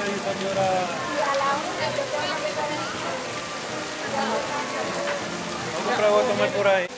Marisa, ¿qué hora? Vamos a comprar algo a tomar por ahí.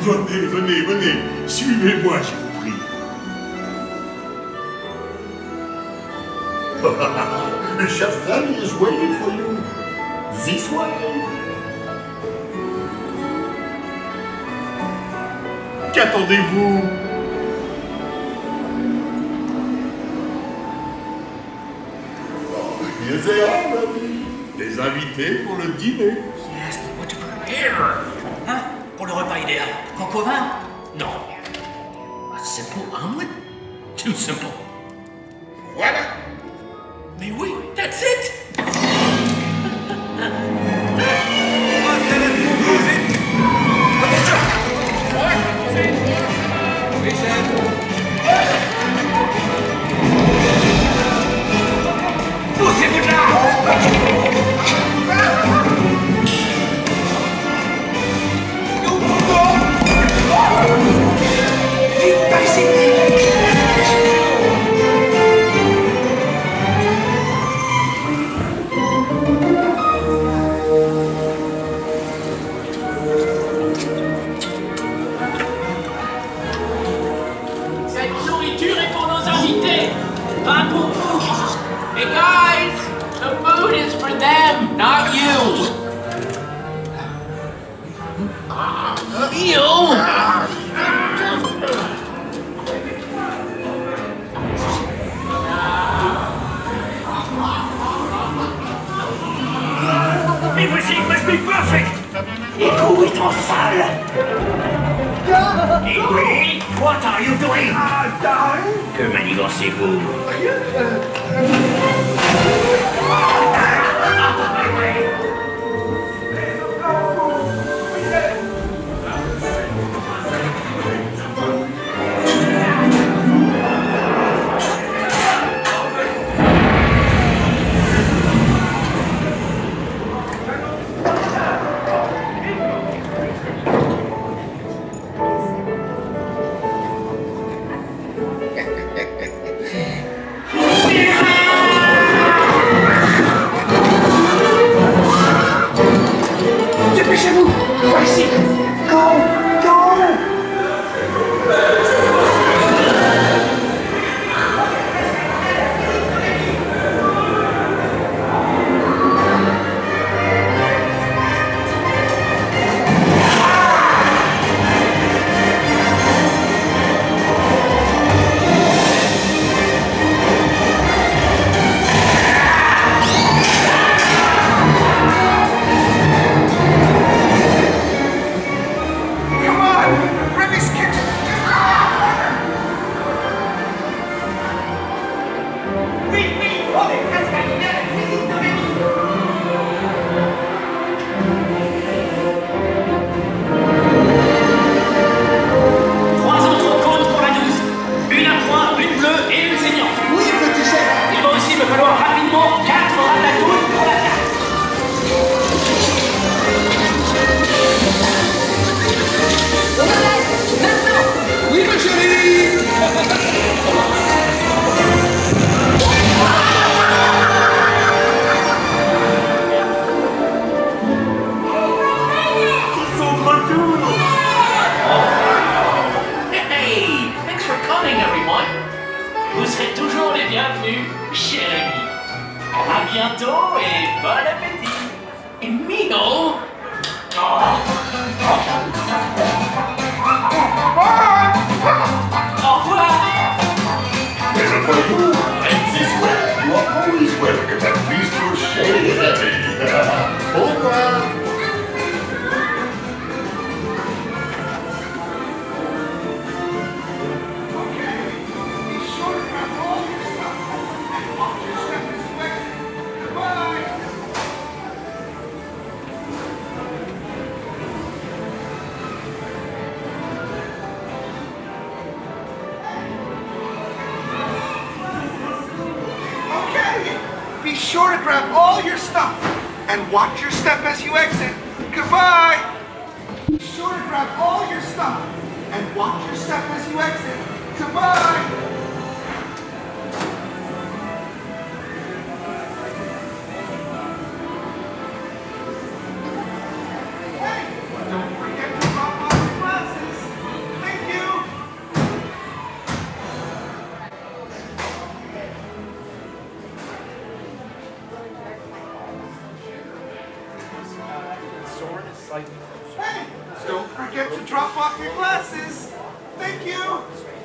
Venez, venez, venez. Suivez-moi, je vous prie. Chef Remy is waiting for you. This way. Qu'attendez-vous? Here they are, Remy. Des invités pour le dîner. Yes, but what to prepare? Hein? Pour le repas idéal. Coq au vin? Non. A simple omelet? Too simple. Voilà. Mais oui, that's it! Poussez-vous de là! Vite, par ici! Cette nourriture est pour nos invités, pas pour vous. Hey guys, the food is for them, not you. You? Everything must be perfect! Echo est en salle! Iggy, what are you doing? Que manigancez-vous? Dépêchez-vous! Par ici! Go! Go! chez Remy. À bientôt et bon appétit. Et Mino. Au revoir. And for you, and this way, you are always welcome at Bistro Chez Remy. Au revoir. Be sure to grab all your stuff and watch your step as you exit. Goodbye! Be sure to grab all your stuff and watch your step as you exit. Goodbye! Hey, don't forget to drop off your glasses. Hey, don't forget to drop off your glasses. Thank you.